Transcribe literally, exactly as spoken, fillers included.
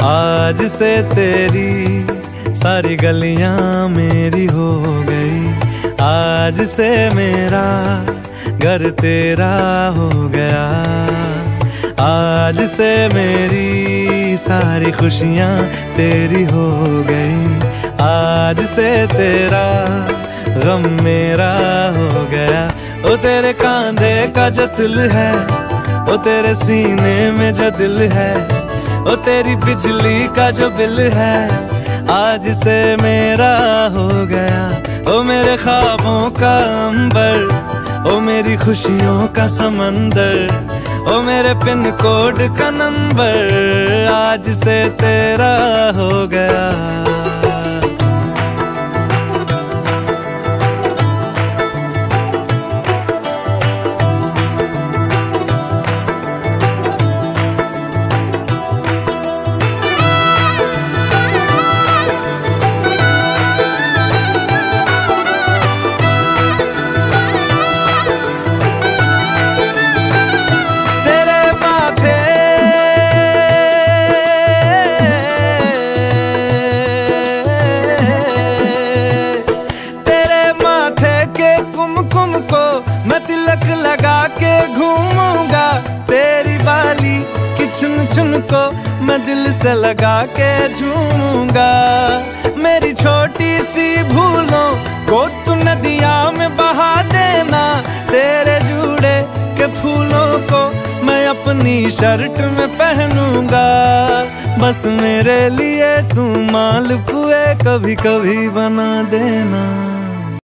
आज से तेरी सारी गलियां मेरी हो गई। आज से मेरा घर तेरा हो गया। आज से मेरी सारी खुशियां तेरी हो गई। आज से तेरा गम मेरा हो गया। ओ तेरे कांधे का जो दिल है, ओ तेरे सीने में जो दिल है, ओ तेरी बिजली का जो बिल है, आज से मेरा हो गया। ओ मेरे ख्वाबों का अंबर, ओ मेरी खुशियों का समंदर, ओ मेरे पिन कोड का नंबर, आज से तेरा हो गया। मैं तिलक लगा के घूमूंगा, तेरी बाली की चुन चुन को मैं दिल से लगा के झूमूंगा। मेरी छोटी सी भूलों को तू नदिया में बहा देना, तेरे जूड़े के फूलों को मैं अपनी शर्ट में पहनूंगा। बस मेरे लिए तू मालपुए कभी कभी बना देना।